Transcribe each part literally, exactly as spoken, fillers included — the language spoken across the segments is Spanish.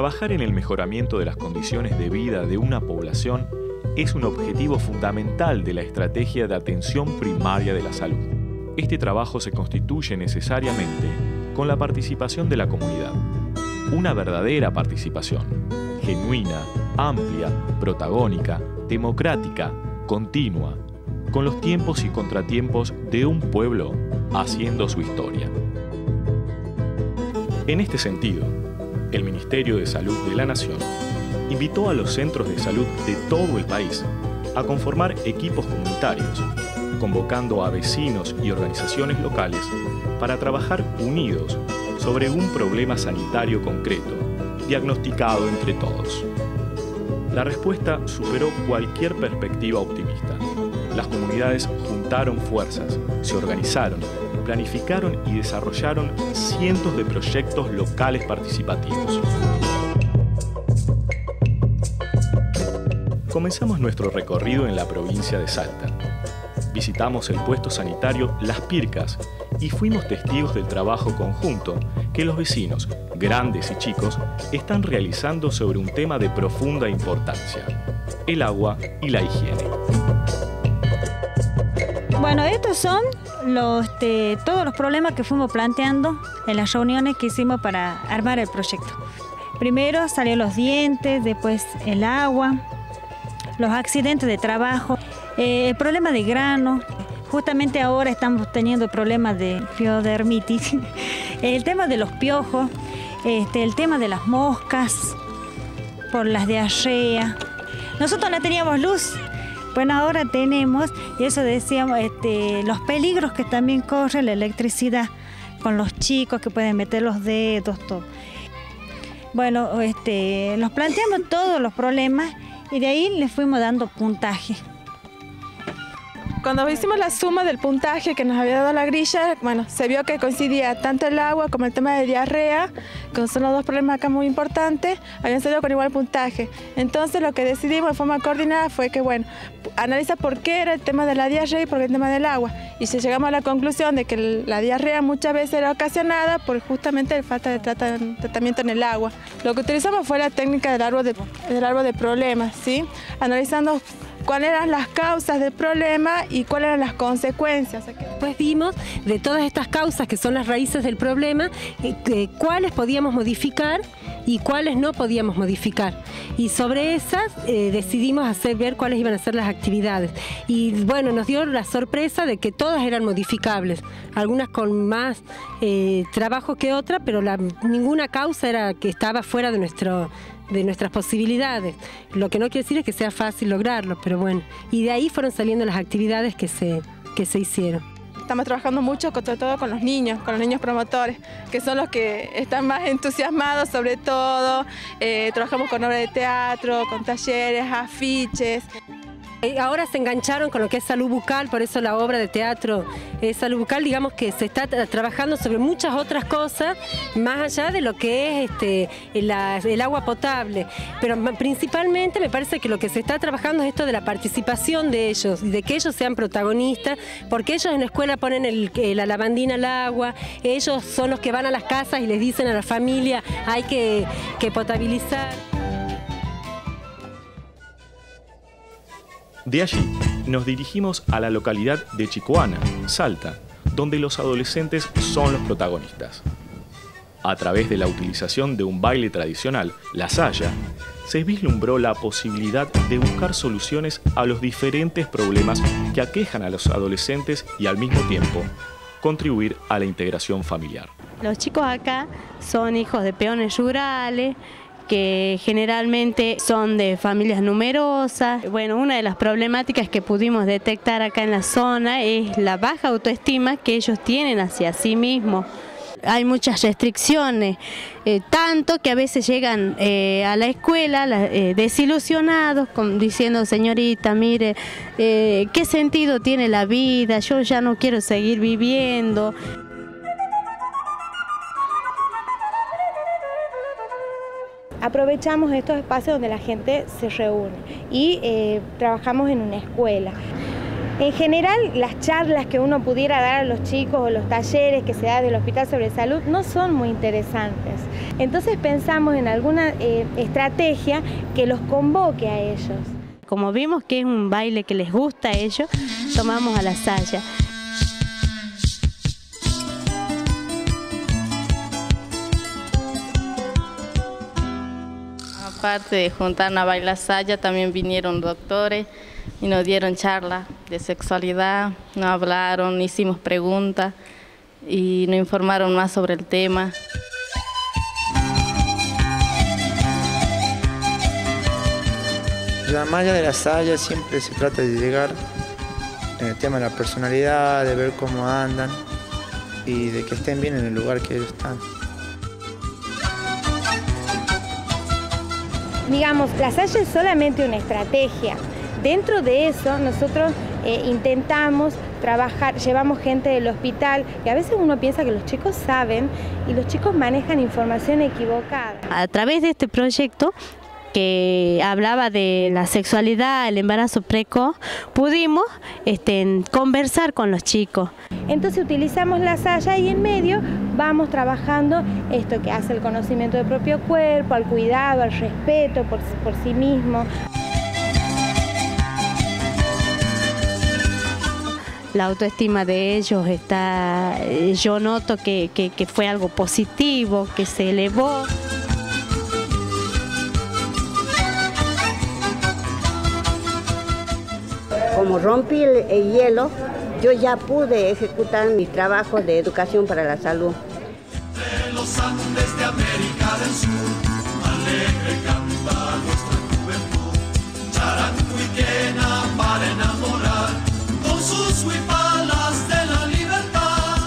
Trabajar en el mejoramiento de las condiciones de vida de una población es un objetivo fundamental de la estrategia de atención primaria de la salud. Este trabajo se constituye necesariamente con la participación de la comunidad. Una verdadera participación, genuina, amplia, protagónica, democrática, continua, con los tiempos y contratiempos de un pueblo haciendo su historia. En este sentido, el Ministerio de Salud de la Nación invitó a los centros de salud de todo el país a conformar equipos comunitarios, convocando a vecinos y organizaciones locales para trabajar unidos sobre un problema sanitario concreto, diagnosticado entre todos. La respuesta superó cualquier perspectiva optimista. Las comunidades juntaron fuerzas, se organizaron, planificaron y desarrollaron cientos de proyectos locales participativos. Comenzamos nuestro recorrido en la provincia de Salta. Visitamos el puesto sanitario Las Pircas y fuimos testigos del trabajo conjunto que los vecinos, grandes y chicos, están realizando sobre un tema de profunda importancia: el agua y la higiene. Bueno, estos son los, este, todos los problemas que fuimos planteando en las reuniones que hicimos para armar el proyecto. Primero salieron los dientes, después el agua, los accidentes de trabajo, eh, el problema de grano. Justamente ahora estamos teniendo problemas de piodermitis, el tema de los piojos, este, el tema de las moscas, por las diarrea. Nosotros no teníamos luz. Bueno, ahora tenemos, y eso decíamos, este, los peligros que también corre la electricidad con los chicos que pueden meter los dedos, todo. Bueno, este, nos planteamos todos los problemas y de ahí le fuimos dando puntaje. Cuando hicimos la suma del puntaje que nos había dado la grilla, bueno, se vio que coincidía tanto el agua como el tema de diarrea, que son los dos problemas acá muy importantes, habían salido con igual puntaje. Entonces lo que decidimos de forma coordinada fue que, bueno, analiza por qué era el tema de la diarrea y por qué el tema del agua. Y si llegamos a la conclusión de que la diarrea muchas veces era ocasionada por justamente la falta de trata, tratamiento en el agua. Lo que utilizamos fue la técnica del árbol de, del árbol de problemas, ¿sí? Analizando cuáles eran las causas del problema y cuáles eran las consecuencias. Después vimos de todas estas causas que son las raíces del problema, eh, cuáles podíamos modificar y cuáles no podíamos modificar. Y sobre esas eh, decidimos hacer ver cuáles iban a ser las actividades. Y bueno, nos dio la sorpresa de que todas eran modificables, algunas con más eh, trabajo que otras, pero la, ninguna causa era que estaba fuera de nuestro... de nuestras posibilidades. Lo que no quiere decir es que sea fácil lograrlo, pero bueno. Y de ahí fueron saliendo las actividades que se, que se hicieron. Estamos trabajando mucho, sobre todo con los niños, con los niños promotores, que son los que están más entusiasmados sobre todo. Eh, trabajamos con obras de teatro, con talleres, afiches. Ahora se engancharon con lo que es salud bucal, por eso la obra de teatro es salud bucal, digamos que se está tra trabajando sobre muchas otras cosas, más allá de lo que es este, la, el agua potable. Pero principalmente me parece que lo que se está trabajando es esto de la participación de ellos, y de que ellos sean protagonistas, porque ellos en la escuela ponen el, la lavandina al agua, ellos son los que van a las casas y les dicen a la familia hay que, que potabilizar. De allí, nos dirigimos a la localidad de Chicoana, Salta, donde los adolescentes son los protagonistas. A través de la utilización de un baile tradicional, la saya, se vislumbró la posibilidad de buscar soluciones a los diferentes problemas que aquejan a los adolescentes y al mismo tiempo contribuir a la integración familiar. Los chicos acá son hijos de peones rurales, que generalmente son de familias numerosas. Bueno, una de las problemáticas que pudimos detectar acá en la zona es la baja autoestima que ellos tienen hacia sí mismos. Hay muchas restricciones, eh, tanto que a veces llegan eh, a la escuela la, eh, desilusionados, con, diciendo, señorita, mire, eh, ¿qué sentido tiene la vida? Yo ya no quiero seguir viviendo. Aprovechamos estos espacios donde la gente se reúne y eh, trabajamos en una escuela. En general, las charlas que uno pudiera dar a los chicos o los talleres que se dan del Hospital sobre Salud no son muy interesantes. Entonces pensamos en alguna eh, estrategia que los convoque a ellos. Como vimos que es un baile que les gusta a ellos, tomamos a la saya. Aparte de juntarnos a bailar saya, también vinieron doctores y nos dieron charlas de sexualidad, nos hablaron, hicimos preguntas y nos informaron más sobre el tema. La malla de la saya siempre se trata de llegar en el tema de la personalidad, de ver cómo andan y de que estén bien en el lugar que ellos están. Digamos, la saya es solamente una estrategia. Dentro de eso nosotros eh, intentamos trabajar, llevamos gente del hospital y a veces uno piensa que los chicos saben y los chicos manejan información equivocada. A través de este proyecto que hablaba de la sexualidad, el embarazo precoz, pudimos este, conversar con los chicos. Entonces utilizamos la saya y en medio vamos trabajando esto que hace el conocimiento del propio cuerpo, al cuidado, al respeto por, por sí mismo. La autoestima de ellos está, yo noto que, que, que fue algo positivo, que se elevó. Como rompí el, el hielo, yo ya pude ejecutar mi trabajo de educación para la salud. De los Andes de América del Sur, alegre canta nuestra juventud, charango y quena para enamorar, con sus huipalas de la libertad.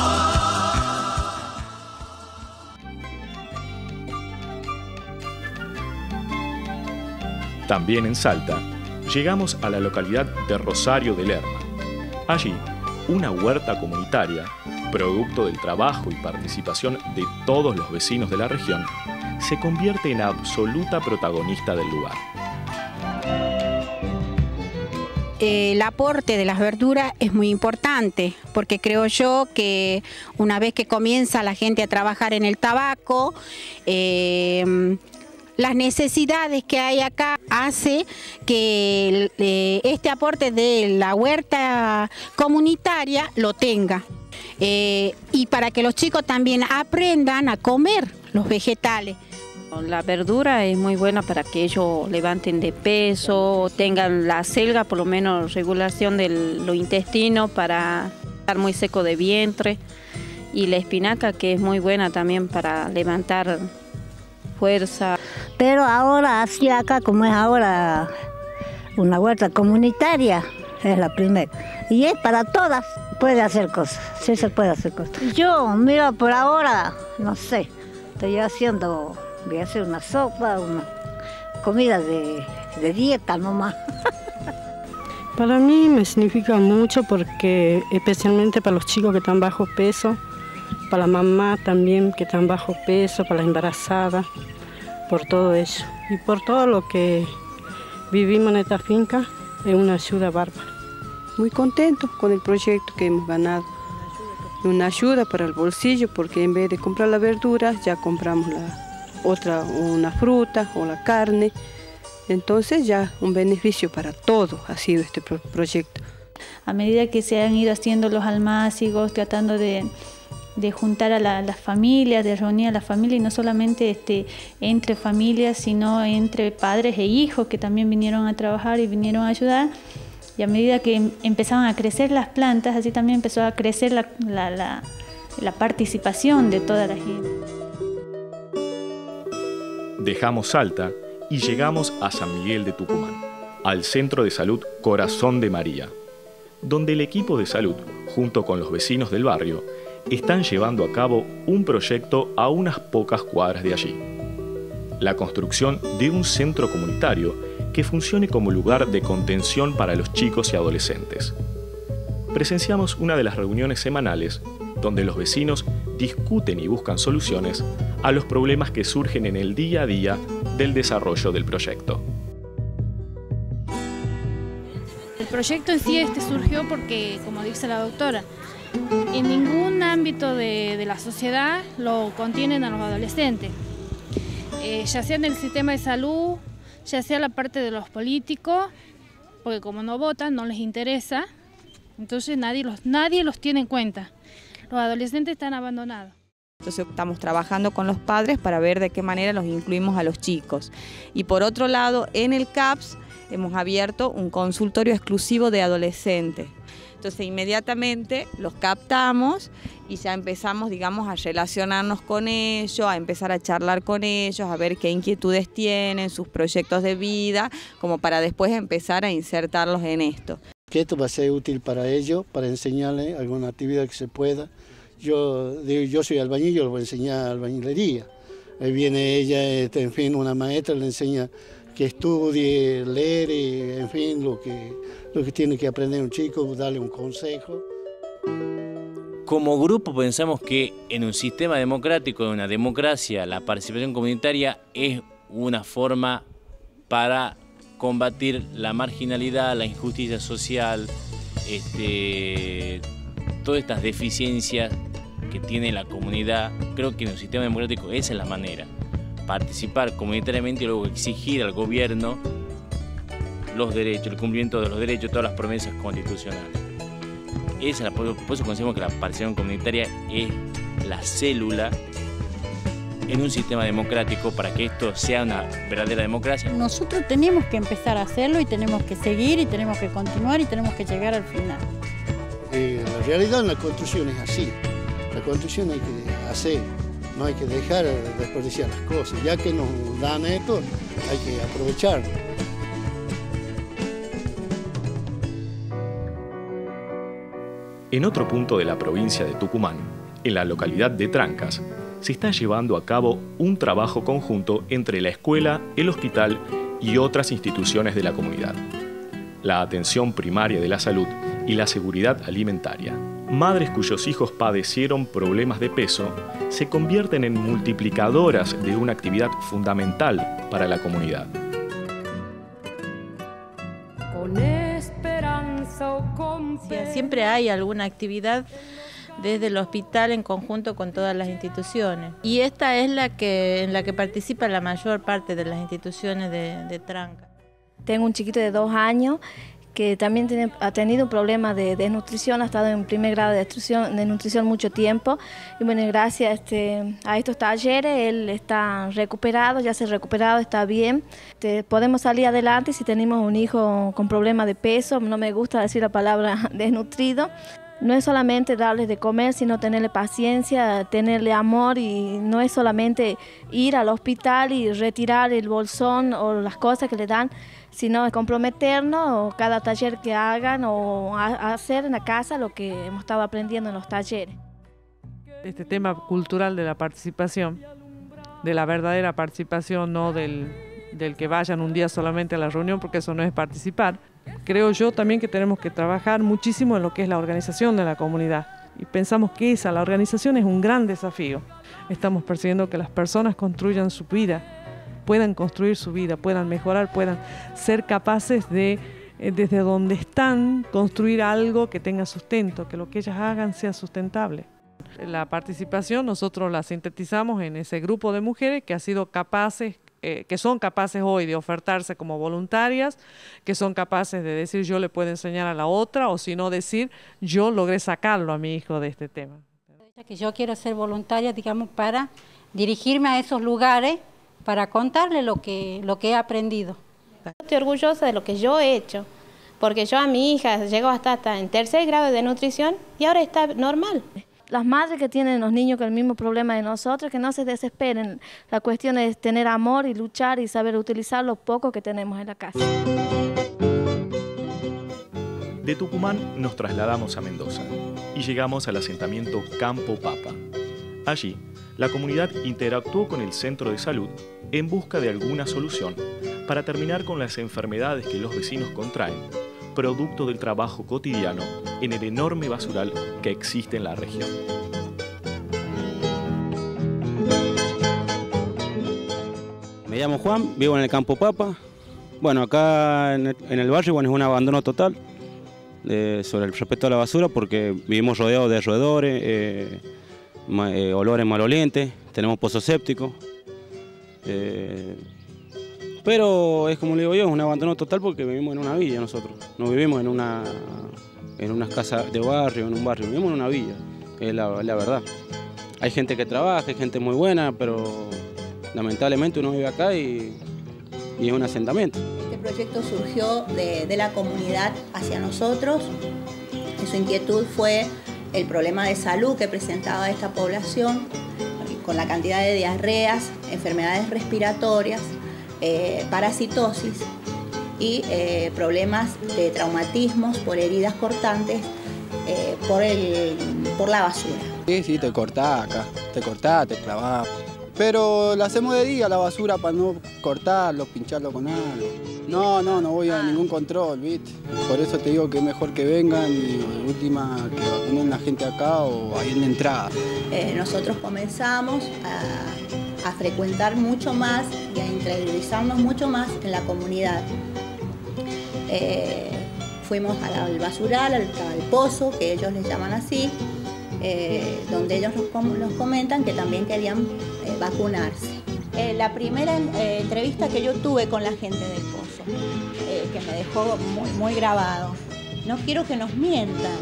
Ah. También en Salta, llegamos a la localidad de Rosario de Lerma. Allí, una huerta comunitaria, producto del trabajo y participación de todos los vecinos de la región, se convierte en absoluta protagonista del lugar. El aporte de las verduras es muy importante, porque creo yo que una vez que comienza la gente a trabajar en el tabaco, eh, las necesidades que hay acá hace que eh, este aporte de la huerta comunitaria lo tenga. Eh, y para que los chicos también aprendan a comer los vegetales. La verdura es muy buena para que ellos levanten de peso, tengan la selga, por lo menos regulación de los intestinos para estar muy seco de vientre. Y la espinaca, que es muy buena también para levantar fuerza. Pero ahora, así acá, como es ahora una huerta comunitaria, es la primera. Y es para todas, puede hacer cosas, sí se puede hacer cosas. Yo, mira, por ahora, no sé, estoy haciendo, voy a hacer una sopa, una comida de, de dieta nomás. Para mí me significa mucho porque, especialmente para los chicos que están bajo peso, para la mamá también que están bajo peso, para la embarazada, por todo eso. Y por todo lo que vivimos en esta finca, es una ayuda bárbara. Muy contento con el proyecto que hemos ganado. Una ayuda para el bolsillo, porque en vez de comprar las verduras, ya compramos la otra, una fruta o la carne. Entonces ya un beneficio para todos ha sido este pro proyecto. A medida que se han ido haciendo los almácigos, tratando de, de juntar a la, las familias, de reunir a la familia, y no solamente este, entre familias, sino entre padres e hijos que también vinieron a trabajar y vinieron a ayudar. Y a medida que em empezaban a crecer las plantas, así también empezó a crecer la, la, la, la participación de toda la gente. Dejamos Salta y llegamos a San Miguel de Tucumán, al Centro de Salud Corazón de María, donde el equipo de salud, junto con los vecinos del barrio, están llevando a cabo un proyecto a unas pocas cuadras de allí. La construcción de un centro comunitario que funcione como lugar de contención para los chicos y adolescentes. Presenciamos una de las reuniones semanales donde los vecinos discuten y buscan soluciones a los problemas que surgen en el día a día del desarrollo del proyecto. El proyecto en sí este surgió porque, como dice la doctora, en ningún ámbito de, de la sociedad lo contienen a los adolescentes. eh, ya sea en el sistema de salud, ya sea la parte de los políticos, porque como no votan, no les interesa, entonces nadie los, nadie los tiene en cuenta. Los adolescentes están abandonados. Entonces estamos trabajando con los padres para ver de qué manera los incluimos a los chicos. Y por otro lado, en el C A P S hemos abierto un consultorio exclusivo de adolescentes. Entonces inmediatamente los captamos y ya empezamos, digamos, a relacionarnos con ellos, a empezar a charlar con ellos, a ver qué inquietudes tienen, sus proyectos de vida, como para después empezar a insertarlos en esto. Que esto va a ser útil para ellos, para enseñarles alguna actividad que se pueda. Yo, yo soy albañil, yo le voy a enseñar albañilería. Ahí viene ella, en fin, una maestra, le enseña que estudie, leer, y, en fin, lo que, lo que tiene que aprender un chico, darle un consejo. Como grupo pensamos que en un sistema democrático, en una democracia, la participación comunitaria es una forma para combatir la marginalidad, la injusticia social, este, todas estas deficiencias que tiene la comunidad. Creo que en un sistema democrático esa es la manera. Participar comunitariamente y luego exigir al gobierno los derechos, el cumplimiento de los derechos, todas las promesas constitucionales. Esa es la, por eso consideramos que la participación comunitaria es la célula en un sistema democrático para que esto sea una verdadera democracia. Nosotros tenemos que empezar a hacerlo y tenemos que seguir y tenemos que continuar y tenemos que llegar al final. Eh, la realidad en la construcción es así. La construcción hay que hacer, no hay que dejar de desperdiciar las cosas. Ya que nos dan esto, hay que aprovechar. En otro punto de la provincia de Tucumán, en la localidad de Trancas, se está llevando a cabo un trabajo conjunto entre la escuela, el hospital y otras instituciones de la comunidad. La atención primaria de la salud y la seguridad alimentaria. Madres cuyos hijos padecieron problemas de peso se convierten en multiplicadoras de una actividad fundamental para la comunidad. Con esperanza o confianza. Siempre hay alguna actividad desde el hospital en conjunto con todas las instituciones. Y esta es la que, en la que participa la mayor parte de las instituciones de, de Tranca. Tengo un chiquito de dos años que también tiene, ha tenido un problema de desnutrición, ha estado en primer grado de nutrición, de nutrición mucho tiempo. Y bueno, gracias este, a estos talleres, él está recuperado, ya se ha recuperado, está bien. Este, podemos salir adelante si tenemos un hijo con problemas de peso, no me gusta decir la palabra desnutrido. No es solamente darles de comer, sino tenerle paciencia, tenerle amor, y no es solamente ir al hospital y retirar el bolsón o las cosas que le dan, sino comprometernos o cada taller que hagan o a hacer en la casa lo que hemos estado aprendiendo en los talleres. Este tema cultural de la participación, de la verdadera participación, no del, del que vayan un día solamente a la reunión, porque eso no es participar. Creo yo también que tenemos que trabajar muchísimo en lo que es la organización de la comunidad. Y pensamos que esa, la organización, es un gran desafío. Estamos persiguiendo que las personas construyan su vida, puedan construir su vida, puedan mejorar, puedan ser capaces de, desde donde están, construir algo que tenga sustento, que lo que ellas hagan sea sustentable. La participación nosotros la sintetizamos en ese grupo de mujeres que ha sido capaces, Eh, que son capaces hoy de ofertarse como voluntarias, que son capaces de decir yo le puedo enseñar a la otra, o si no decir yo logré sacarlo a mi hijo de este tema. Que yo quiero ser voluntaria, digamos, para dirigirme a esos lugares, para contarle lo que, lo que he aprendido. Estoy orgullosa de lo que yo he hecho, porque yo a mi hija llegó hasta, hasta en tercer grado de nutrición y ahora está normal. Las madres que tienen los niños con el mismo problema de nosotros, que no se desesperen. La cuestión es tener amor y luchar y saber utilizar lo poco que tenemos en la casa. De Tucumán nos trasladamos a Mendoza y llegamos al asentamiento Campo Papa. Allí, la comunidad interactuó con el centro de salud en busca de alguna solución para terminar con las enfermedades que los vecinos contraen, producto del trabajo cotidiano en el enorme basural que existe en la región. Me llamo Juan, vivo en el Campo Papa. Bueno, acá en el, en el barrio, bueno, es un abandono total eh, sobre el respecto a la basura, porque vivimos rodeados de roedores, eh, ma, eh, olores malolientes, tenemos pozos sépticos. Eh, pero es como le digo yo, es un abandono total porque vivimos en una villa nosotros. No vivimos en una, en unas casas de barrio, en un barrio, vivimos en una villa, es la, la verdad. Hay gente que trabaja, hay gente muy buena, pero lamentablemente uno vive acá y, y es un asentamiento. Este proyecto surgió de, de la comunidad hacia nosotros, y su inquietud fue el problema de salud que presentaba esta población, con la cantidad de diarreas, enfermedades respiratorias, eh, parasitosis y eh, problemas de traumatismos por heridas cortantes eh, por, el, por la basura. Sí, sí, te cortás acá, te cortás, te clavás. Pero la hacemos de día la basura para no cortarlo, pincharlo con algo. No, no, no voy a ningún control, ¿viste? Por eso te digo que es mejor que vengan y última que vacunen la gente acá o ahí en la entrada. Eh, nosotros comenzamos a, a frecuentar mucho más y a interiorizarnos mucho más en la comunidad. Eh, fuimos al basural, al, al pozo, que ellos les llaman así, eh, donde ellos nos, nos comentan que también querían eh, vacunarse. Eh, la primera eh, entrevista que yo tuve con la gente del pozo, eh, que me dejó muy, muy grabado. No quiero que nos mientan.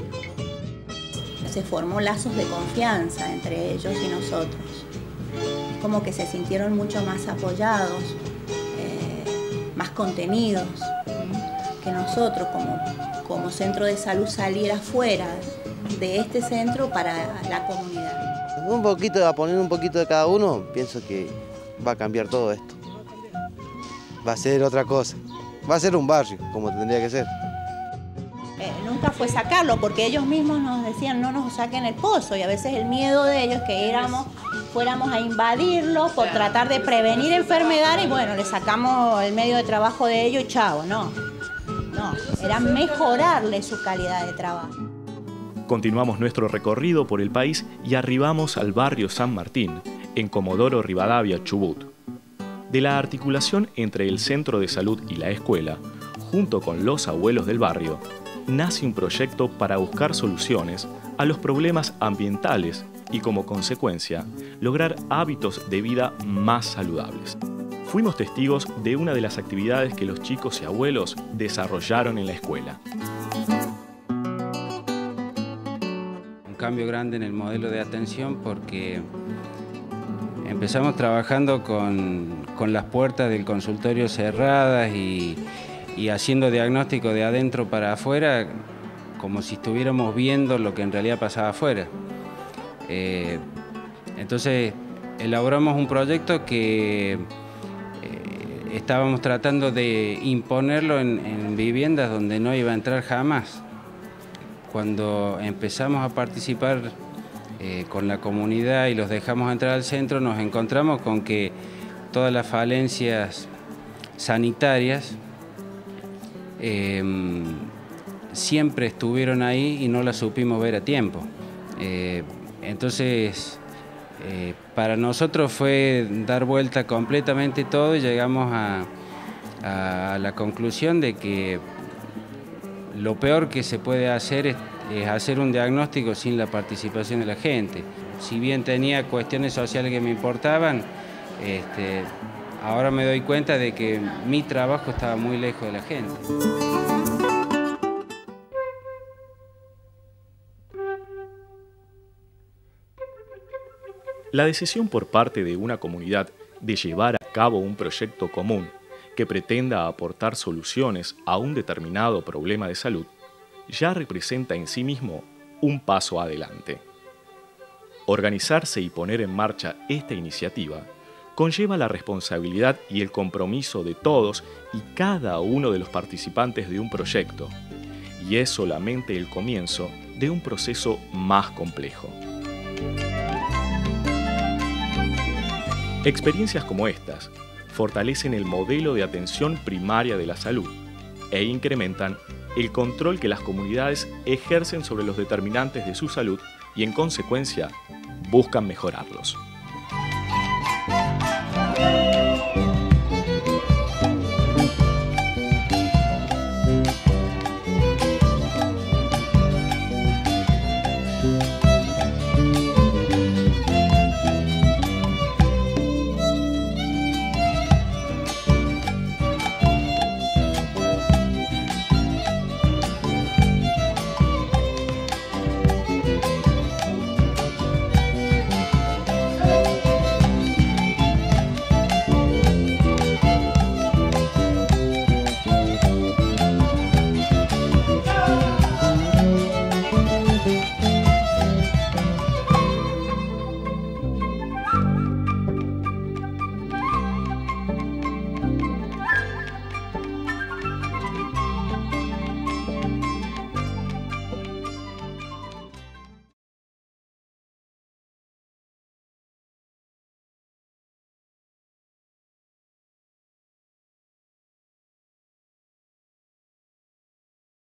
Se formó lazos de confianza entre ellos y nosotros. Es como que se sintieron mucho más apoyados, eh, más contenidos, ¿sí? Que nosotros como, como centro de salud salir afuera de este centro para la comunidad. Un poquito, a poner un poquito de cada uno, pienso que va a cambiar todo esto. Va a ser otra cosa. Va a ser un barrio, como tendría que ser. Eh, nunca fue sacarlo, porque ellos mismos nos decían no nos saquen el pozo, y a veces el miedo de ellos que éramos, fuéramos a invadirlo por tratar de prevenir enfermedades y bueno, le sacamos el medio de trabajo de ellos y chao, no. No, era mejorarle su calidad de trabajo. Continuamos nuestro recorrido por el país y arribamos al barrio San Martín, en Comodoro Rivadavia, Chubut. De la articulación entre el centro de salud y la escuela, junto con los abuelos del barrio, nace un proyecto para buscar soluciones a los problemas ambientales y, como consecuencia, lograr hábitos de vida más saludables. Fuimos testigos de una de las actividades que los chicos y abuelos desarrollaron en la escuela. Un cambio grande en el modelo de atención porque empezamos trabajando con, con las puertas del consultorio cerradas y, y haciendo diagnóstico de adentro para afuera, como si estuviéramos viendo lo que en realidad pasaba afuera. Eh, entonces elaboramos un proyecto que eh, estábamos tratando de imponerlo en, en viviendas donde no iba a entrar jamás. Cuando empezamos a participar eh, con la comunidad y los dejamos entrar al centro, nos encontramos con que todas las falencias sanitarias eh, siempre estuvieron ahí y no las supimos ver a tiempo. Eh, entonces, eh, para nosotros fue dar vuelta completamente todo y llegamos a, a la conclusión de que lo peor que se puede hacer es, es hacer un diagnóstico sin la participación de la gente. Si bien tenía cuestiones sociales que me importaban, este, ahora me doy cuenta de que mi trabajo estaba muy lejos de la gente. La decisión por parte de una comunidad de llevar a cabo un proyecto común que pretenda aportar soluciones a un determinado problema de salud ya representa en sí mismo un paso adelante. Organizarse y poner en marcha esta iniciativa conlleva la responsabilidad y el compromiso de todos y cada uno de los participantes de un proyecto, y es solamente el comienzo de un proceso más complejo. Experiencias como estas fortalecen el modelo de atención primaria de la salud e incrementan el control que las comunidades ejercen sobre los determinantes de su salud y, en consecuencia, buscan mejorarlos.